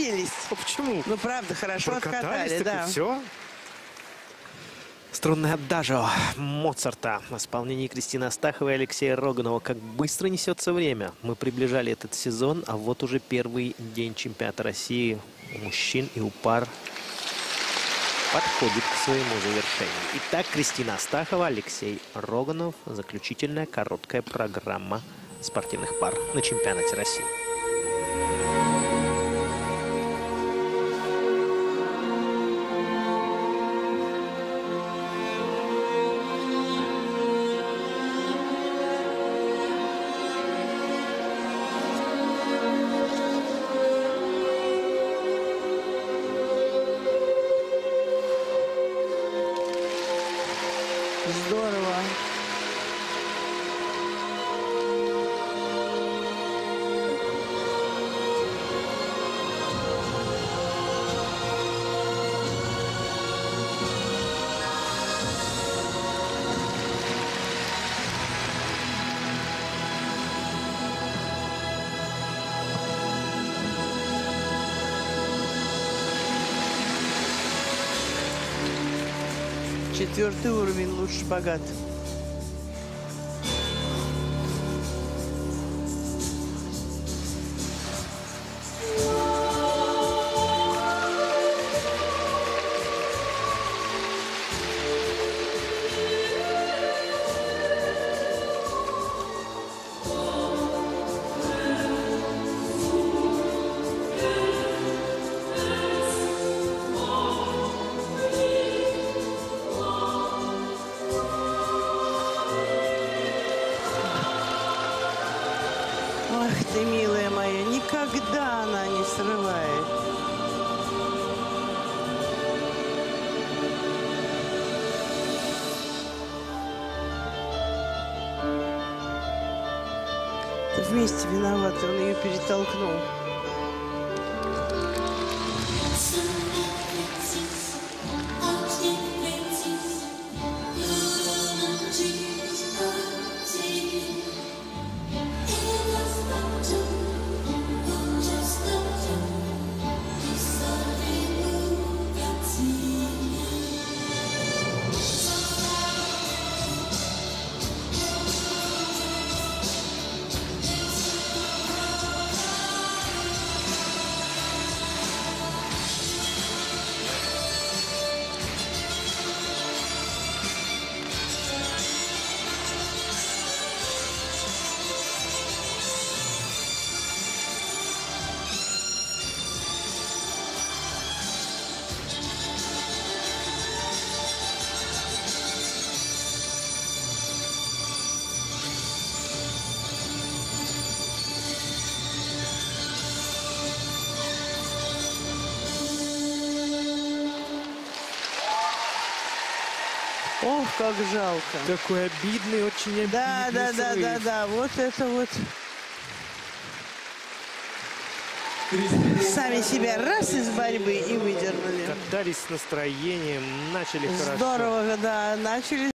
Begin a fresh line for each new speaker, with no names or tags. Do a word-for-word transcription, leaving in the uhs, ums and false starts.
покатились.
А почему?
Ну, правда, хорошо
Прокатались,
откатали,
так
да.
и все. Струнное адажио Моцарта в исполнении Кристины Астаховой и Алексея Роганова. Как быстро несется время. Мы приближали этот сезон, а вот уже первый день чемпионата России у мужчин и у пар подходит к своему завершению. Итак, Кристина Астахова, Алексей Роганов. Заключительная короткая программа спортивных пар на чемпионате России.
Здорово. Четвертый уровень, лучше шпагат. Ах ты, милая моя, никогда она не срывает. Вместе виноваты, он ее перетолкнул. Ох, как жалко.
Такой обидный, очень обидный
Да, да, да,
срыв.
да, да, вот это вот. Сами себя раз из борьбы и выдернули.
Катались с настроением, начали хорошо.
Здорово, да, начали.